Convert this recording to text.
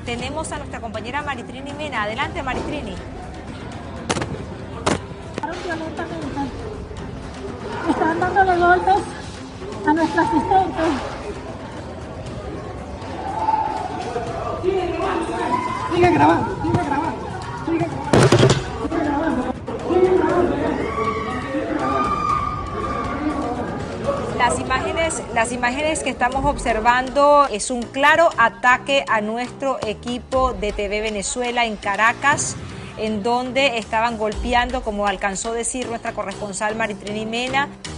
tenemos a nuestra compañera Maritrini Mena. Adelante, Maritrini. Violentamente. Están dándole golpes a nuestra asistente. Sigue grabando, sigue grabando, sigue grabando, sigue grabando, sigue grabando. Las imágenes que estamos observando es un claro ataque a nuestro equipo de TV Venezuela en Caracas, en donde estaban golpeando, como alcanzó a decir nuestra corresponsal Maritrini Mena.